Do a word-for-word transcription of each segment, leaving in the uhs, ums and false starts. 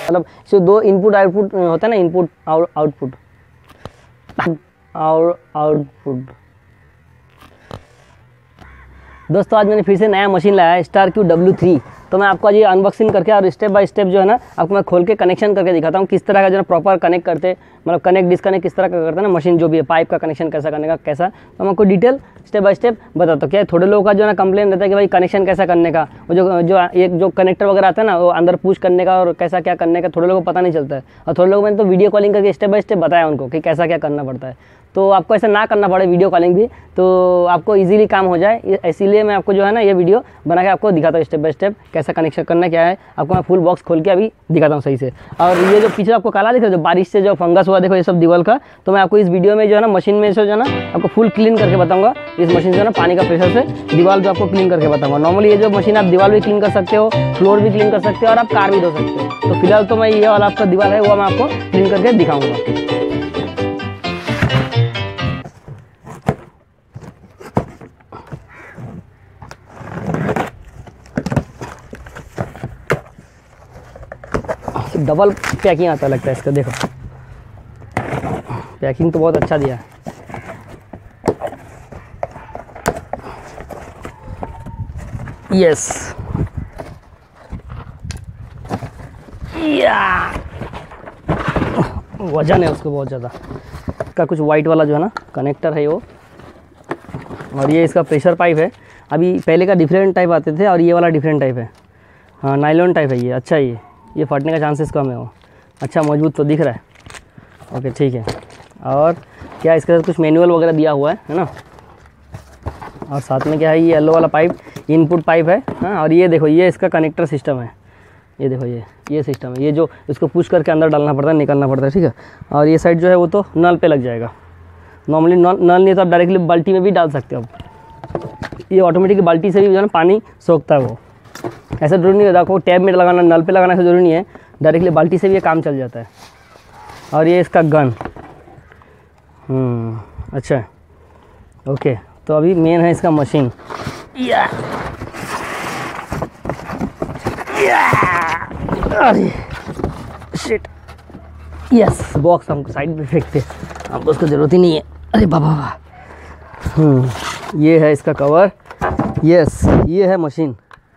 मतलब इसमें दो इनपुट आउटपुट होता है ना, इनपुट और आउटपुट और आउटपुट। दोस्तों आज मैंने फिर से नया मशीन लाया है स्टार क्यू डब्ल्यू थ्री। तो मैं आपको आज ये अनबॉक्सिंग करके और स्टेप बाय स्टेप जो है ना आपको मैं खोल के कनेक्शन करके दिखाता हूँ किस तरह का जो है प्रॉपर कनेक्ट करते, मतलब कनेक्ट डिस्कनेक्ट किस तरह का करते हैं ना मशीन, जो भी है पाइप का कनेक्शन कैसा करने का कैसा, तो मैं आपको डिटेल स्टेप बाय स्टेप बताता हूँ। क्या है थोड़े लोगों का जो है ना कंप्लेन रहता है कि भाई कनेक्शन कैसा करने का, वो जो जो एक जो कनेक्टर वगैरह आता है ना वो अंदर पुश करने का और कैसा क्या करने का थोड़े लोगों को पता नहीं चलता है। और थोड़े लोग मैंने तो वीडियो कॉलिंग करके स्टेप बाय स्टेप बताया उनको कि कैसा क्या करना पड़ता है। तो आपको ऐसा ना करना पड़े वीडियो कॉलिंग भी, तो आपको इजीली काम हो जाए, इसीलिए मैं आपको जो है ना ये वीडियो बना के आपको दिखाता हूँ स्टेप बाय स्टेप कैसा कनेक्शन करना क्या है। आपको मैं फुल बॉक्स खोल के अभी दिखाता हूँ सही से। और ये जो पीछे आपको काला दिख रहा है जो बारिश से जो फंगस हुआ देखो ये सब दीवार का, तो मैं आपको इस वीडियो में जो है ना मशीन में से जो है ना आपको फुल क्लीन करके बताऊँगा। इस मशीन से ना पानी का प्रेशर से दीवार भी आपको क्लीन करके बताऊँगा। नॉर्मली ये जो मशीन आप दीवार भी क्लीन कर सकते हो, फ्लोर भी क्लीन कर सकते हो और आप कार भी धो सकते हो। तो फिलहाल तो मैं ये वाला आपका दीवार है वो मैं आपको क्लीन करके दिखाऊँगा। डबल पैकिंग आता लगता है इसका, देखो पैकिंग तो बहुत अच्छा दिया है। यस या वजन है उसको बहुत ज़्यादा का, कुछ वाइट वाला जो है ना कनेक्टर है वो, और ये इसका प्रेशर पाइप है। अभी पहले का डिफरेंट टाइप आते थे और ये वाला डिफरेंट टाइप है, हाँ नायलॉन टाइप है ये। अच्छा ये ये फटने का चांसेस कम है वो, अच्छा मजबूत तो दिख रहा है। ओके ठीक है। और क्या इसके साथ कुछ मैनुअल वगैरह दिया हुआ है है ना, और साथ में क्या है ये येलो वाला पाइप इनपुट पाइप है, हाँ। और ये देखो ये इसका कनेक्टर सिस्टम है, ये देखो ये ये सिस्टम है, ये जो इसको पुश करके अंदर डालना पड़ता है निकालना पड़ता है, ठीक है। और ये साइड जो है वो तो नल पे लग जाएगा। नॉर्मली नल नल नहीं तो आप डायरेक्टली बाल्टी में भी डाल सकते हो आप। ये ऑटोमेटिक बाल्टी से भी जो है ना पानी सोखता है वो, ऐसा जरूरी नहीं होता आपको टैब में लगाना नल पे लगाना ऐसा जरूरी नहीं है, डायरेक्टली बाल्टी से भी ये काम चल जाता है। और ये इसका गन, हम्म अच्छा ओके। तो अभी मेन है इसका मशीन, या अरे शिट, यस बॉक्स हमको साइड में फेंकते, हमको उसको ज़रूरत ही नहीं है। अरे बाबा बाबा, हम्म ये है इसका कवर, यस ये है मशीन।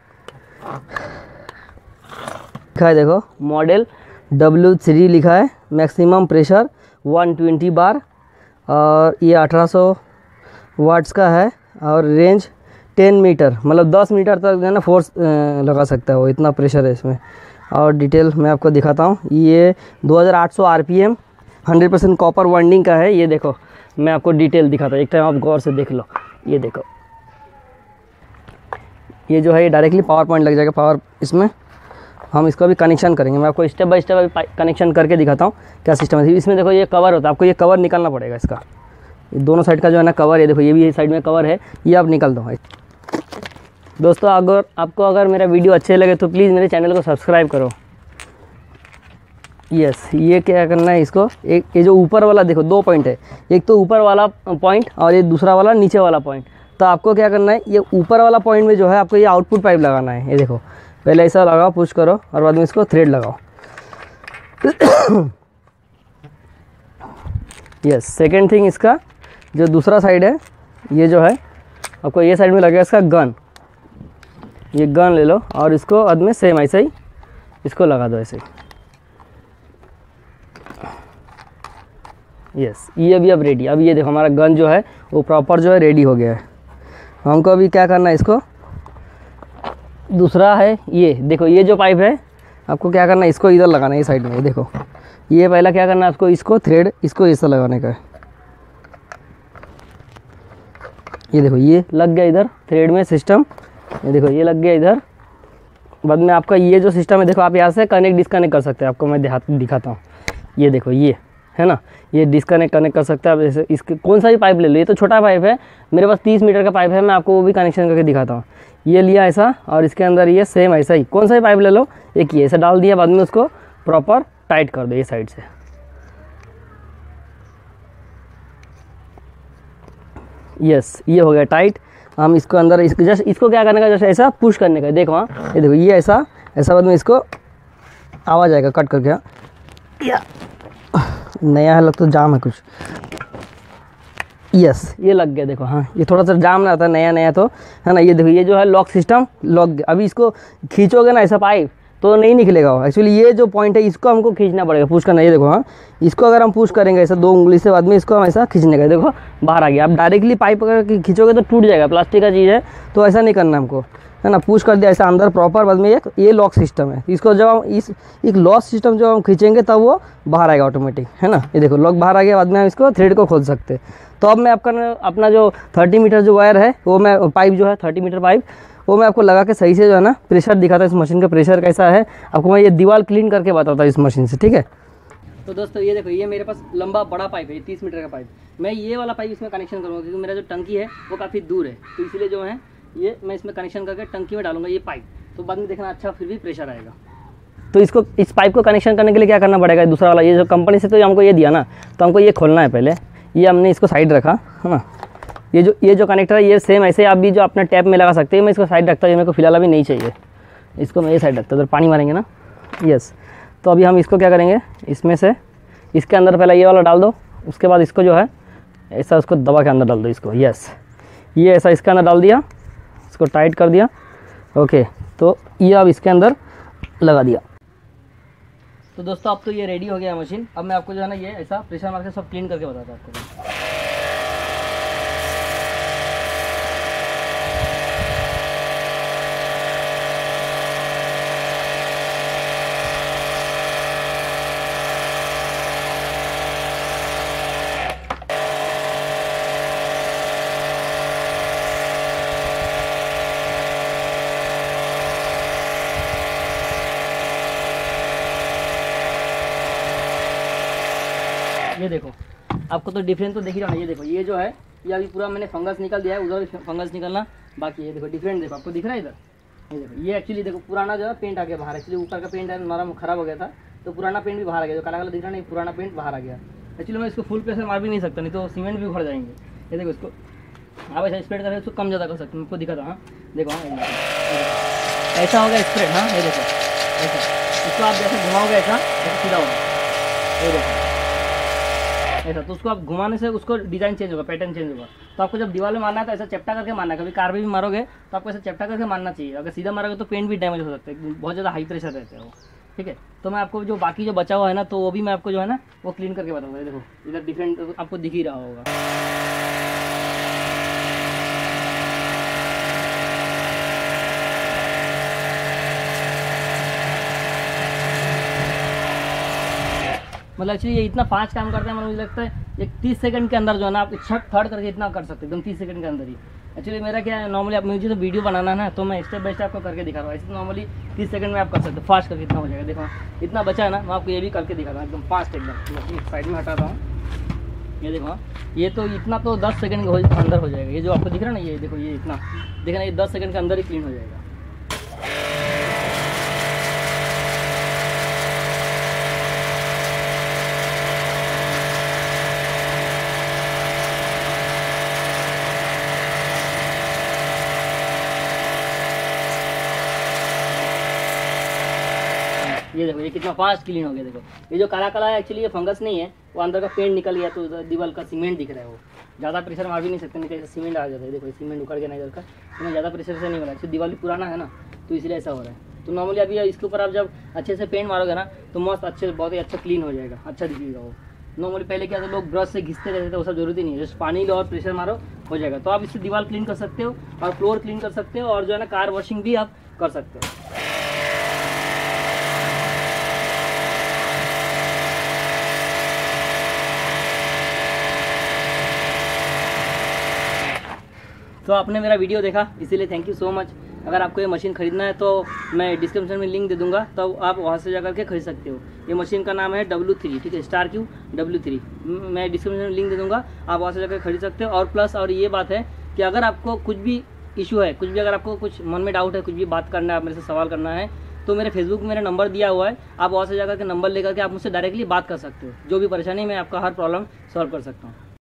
लिखा है देखो मॉडल डब्ल्यू थ्री लिखा है, maximum pressure one twenty bar, और ये अठारह सौ वाट्स का है, और रेंज टेन मीटर मतलब दस मीटर तक जो है ना फोर्स लगा सकता है वो, इतना प्रेशर है इसमें। और डिटेल मैं आपको दिखाता हूँ। ये दो हज़ार आठ सौ RPM hundred percent copper winding का है। ये देखो मैं आपको डिटेल दिखाता हूँ, एक टाइम आप गौर से देख लो। ये देखो ये जो है ये डायरेक्टली पावर पॉइंट लग जाएगा, पावर इसमें हम इसका भी कनेक्शन करेंगे। मैं आपको स्टेप बाय स्टेप अभी कनेक्शन करके दिखाता हूँ क्या सिस्टम है। इसमें देखो ये कवर होता है, आपको ये कवर निकालना पड़ेगा इसका, ये दोनों साइड का जो है ना कवर है, देखो ये भी साइड में कवर है, ये आप निकाल दो। दोस्तों अगर आपको अगर मेरा वीडियो अच्छे लगे तो प्लीज़ मेरे चैनल को सब्सक्राइब करो। यस ये क्या करना है इसको, एक ये जो ऊपर वाला देखो दो पॉइंट है, एक तो ऊपर वाला पॉइंट और ये दूसरा वाला नीचे वाला पॉइंट। तो आपको क्या करना है, ये ऊपर वाला पॉइंट में जो है आपको ये आउटपुट पाइप लगाना है। ये देखो पहले ऐसा लगाओ, पुश करो और बाद में इसको थ्रेड लगाओ। यस सेकेंड थिंग इसका जो दूसरा साइड है, ये जो है आपको ये साइड में लगेगा इसका गन। ये गन ले लो और इसको बाद में सेम ऐसे ही इसको लगा दो ऐसे ही। यस ये अभी अब रेडी, अब ये देखो हमारा गन जो है वो प्रॉपर जो है रेडी हो गया है। हमको अभी क्या करना है, इसको दूसरा है ये देखो ये जो पाइप है आपको क्या करना है, इसको इधर लगाना है ये साइड में। ये देखो ये पहला क्या करना है आपको, इसको थ्रेड इसको ऐसा लगाने का है। ये देखो ये लग गया इधर थ्रेड में सिस्टम, ये देखो ये लग गया इधर। बाद में आपका ये जो सिस्टम है देखो आप यहाँ से कनेक्ट डिस्कनेक्ट कर सकते हैं। आपको मैं हाथ दिखाता हूँ, ये देखो ये है ना, ये डिस्कनेक्ट कनेक्ट कर सकते हैं आप जैसे इसके कौन सा भी पाइप ले लो। ये तो छोटा पाइप है, मेरे पास तीस मीटर का पाइप है, मैं आपको वो भी कनेक्शन करके दिखाता हूँ। ये लिया ऐसा और इसके अंदर ये सेम ऐसा ही कौन सा भी पाइप ले लो, एक ये ऐसा डाल दिया, बाद में उसको प्रॉपर टाइट कर दो ये साइड से। यस ये हो गया टाइट। हम इसको अंदर इसको जस्ट इसको क्या करने का, जस्ट ऐसा पुश करने का। देखो हाँ ये देखो ये ऐसा ऐसा बाद में इसको आवाज़ आएगा कट करके। हाँ या नया है, लग तो जाम है कुछ। यस ये लग गया देखो। हाँ ये थोड़ा सा जाम ना आता है नया नया तो, है ना। ये देखो ये जो है लॉक सिस्टम लॉक, अभी इसको खींचोगे ना ऐसा पाइप तो नहीं निकलेगा। एक्चुअली ये जो पॉइंट है इसको हमको खींचना पड़ेगा, पुश करना। ये देखो हाँ, इसको अगर हम पुश करेंगे ऐसा दो उंगली से, बाद में इसको हम ऐसा खींचने का, देखो बाहर आ गया। आप डायरेक्टली पाइप अगर खींचोगे तो टूट जाएगा, प्लास्टिक का चीज़ है तो ऐसा नहीं करना हमको, है ना। पुश कर दिया ऐसा अंदर प्रॉपर, बाद में एक ये लॉक सिस्टम है। इसको जब हम इस एक लॉक सिस्टम जब हम खींचेंगे तब वो बाहर आएगा ऑटोमेटिक, है ना। ये देखो लॉक बाहर आ गया, बाद में हम इसको थ्रेड को खोल सकते हैं। तो अब मैं आपका अपना जो थर्टी मीटर जो वायर है वो मैं पाइप जो है थर्टी मीटर पाइप वो मैं आपको लगा के सही से जो है ना प्रेशर दिखाता है, इस मशीन का प्रेशर कैसा है आपको मैं ये दीवार क्लीन करके बताता हूँ इस मशीन से, ठीक है। तो दोस्तों ये देखो ये मेरे पास लंबा बड़ा पाइप है, ये तीस मीटर का पाइप। मैं ये वाला पाइप इसमें कनेक्शन करूँगा क्योंकि मेरा जो टंकी है वो काफ़ी दूर है, तो इसलिए जो है ये मैं इसमें कनेक्शन करके टंकी में डालूंगा ये पाइप। तो बाद में देखना अच्छा फिर भी प्रेशर आएगा। तो इसको इस पाइप को कनेक्शन करने के लिए क्या करना पड़ेगा, दूसरा वाला ये जो कंपनी से तो हमको ये दिया ना, तो हमको ये खोलना है पहले। ये हमने इसको साइड रखा, है ना। ये जो ये जो कनेक्टर है ये सेम ऐसे आप भी जो अपने टैप में लगा सकते हैं। मैं इसको साइड रखता हूँ, मेरे को फिलहाल अभी नहीं चाहिए, इसको मैं ये साइड रखता हूँ। तो पानी मारेंगे ना, यस। तो अभी हम इसको क्या करेंगे, इसमें से इसके अंदर पहले ये वाला डाल दो, उसके बाद इसको जो है ऐसा उसको दबा के अंदर डाल दो इसको, यस। ये ऐसा इसके अंदर डाल दिया, इसको टाइट कर दिया, ओके। तो ये अब इसके अंदर लगा दिया। तो दोस्तों अब तो ये रेडी हो गया मशीन। अब मैं आपको जो है ना ये ऐसा प्रेशर मार के सब क्लीन करके बताता हूँ आपको। ये देखो आपको तो डिफरेंस तो देख ही रहा है। ये देखो ये जो है ये अभी पूरा मैंने फंगस निकल दिया है, उधर भी फंगस निकलना बाकी है। देखो डिफरेंट देखो आपको दिख रहा है इधर। ये देखो ये एक्चुअली देखो पुराना जो है पेंट आ गया बाहर। एक्चुअली ऊपर का पेंट है नरम खराब हो गया था, तो पुराना पेंट भी बाहर आ गया। जो काला काला दिख रहा नहीं, पुराना पेंट बाहर आ गया। एक्चुअली मैं इसको फुल प्रेशर मार भी नहीं सकता, नहीं तो सीमेंट भी उखड़ जाएंगे। ये देखो इसको आप ऐसा स्प्रेड करें उसको कम ज़्यादा कर सकते हैं, आपको दिखा था। हाँ देखो हाँ ऐसा होगा स्प्रेड। हाँ ये देखो ऐसा, इसको आप जैसे घुमाओगे ऐसा ऐसा सीधा होगा। ये देखो ऐसा, तो उसको आप घुमाने से उसको डिज़ाइन चेंज होगा, पैटर्न चेंज होगा। तो आपको जब दीवार में मारना है तो ऐसा चपटा करके मारना है। कभी कार में भी मारोगे तो आपको ऐसा चपटा करके मारना चाहिए। अगर सीधा मारोगे तो पेंट भी डैमेज हो सकता है, बहुत ज़्यादा हाई प्रेशर रहता है वो, ठीक है। तो मैं आपको जो बाकी जो बचा हुआ है ना तो वो भी मैं आपको जो है ना वो क्लीन करके बताऊँगा। देखो इधर डिफरेंट आपको दिख ही रहा होगा। मतलब एक्चुअली ये इतना फास्ट काम करता है, मतलब मुझे लगता है एक तीस सेकंड के अंदर जो है ना आप छट थर्ड करके इतना कर सकते हो एकदम तीस सेकंड के अंदर ही। एक्चुअली मेरा क्या है नॉर्मली आप मुझे तो वीडियो बनाना है ना, तो मैं स्टेप बाय स्टेप आपको करके दिखा रहा हूँ। ऐसे तो नॉर्मली तीस सेकंड में आप कर सकते हो, फास्ट करके इतना हो जाएगा। देखो इतना बचा है ना, मैं आपको ये भी करके दिखा रहा हूँ एकदम फास्ट एकदम। साइड में हटाता हूँ, ये देखो ये तो इतना तो दस सेकंड के अंदर हो जाएगा। ये जो आपको दिख रहा है ना, ये देखो ये इतना देखना, ये दस सेकंड के अंदर ही क्लीन हो जाएगा। ये देखो ये कितना फास्ट क्लीन हो गया। देखो ये जो काला काला है एक्चुअली ये फंगस नहीं है, वो अंदर का पेंट निकल गया तो दीवार का सीमेंट दिख रहा है। वो ज़्यादा प्रेशर मार भी नहीं सकते, नहीं तो सीमेंट आ जाता है। देखो सीमेंट उखड़ गया ना इधर का, तो मैं ज़्यादा प्रेशर से नहीं हो रहा है। दीवार भी पुराना है ना तो इसलिए ऐसा हो रहा है। तो नॉर्मली अभी इसके ऊपर आप जब अच्छे से पेंट मारोगे ना तो मस्त अच्छे से बहुत ही अच्छा क्लीन हो जाएगा, अच्छा दिखेगा वो। नॉर्मली पहले क्या था लोग ब्रश से घिसते रहते थे, वो सब जरूरत ही नहीं है। जस्ट पानी लो और प्रेशर मारो हो जाएगा। तो आप इससे दीवार क्लीन कर सकते हो और फ्लोर क्लीन कर सकते हो और जो है ना कार वॉशिंग भी आप कर सकते हो। तो आपने मेरा वीडियो देखा इसीलिए थैंक यू सो मच। अगर आपको ये मशीन खरीदना है तो मैं डिस्क्रिप्शन में लिंक दे दूंगा, तो आप वहाँ से जा करके खरीद सकते हो। ये मशीन का नाम है डब्ल्यू थ्री, ठीक है, स्टार क्यू डब्ल्यू थ्री। मैं डिस्क्रिप्शन में लिंक दे दूंगा, आप वहाँ से जाकर खरीद सकते हो। और प्लस और ये बात है कि अगर आपको कुछ भी इशू है, कुछ भी अगर आपको कुछ मन में डाउट है, कुछ भी बात करना है, आप मेरे से सवाल करना है, तो मेरे फेसबुक में मेरा नंबर दिया हुआ है, आप वहाँ से जाकर के नंबर लेकर के आप मुझसे डायरेक्टली बात कर सकते हो। जो भी परेशानी मैं आपका हर प्रॉब्लम सॉल्व कर सकता हूँ।